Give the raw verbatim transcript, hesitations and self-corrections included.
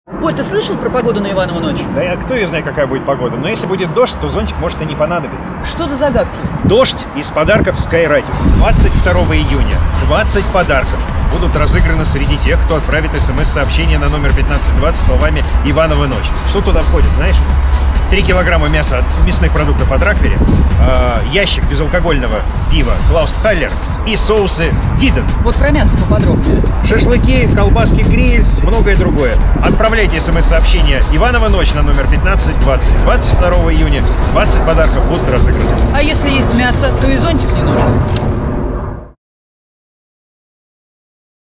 Борь, ты слышал про погоду на Иванову ночь? Да я кто ее знает, какая будет погода. Но если будет дождь, то зонтик может и не понадобиться. Что за загадки? Дождь из подарков SkyRadio. двадцать второго июня двадцать подарков будут разыграны среди тех, кто отправит смс-сообщение на номер пятнадцать двадцать словами «Иванова ночь». Что туда входит, знаешь? три килограмма мяса от мясных продуктов от Раквери, э, ящик безалкогольного пива Клаустхаллер и соусы Диден. Вот про мясо поподробнее. Шашлыки, колбаски, гриль, многое другое. Отправляйте смс-сообщение «Иванова ночь» на номер пятнадцать двадцать. двадцать второго июня двадцать подарков будут разыграны. А если есть мясо, то и зонтик не нужен.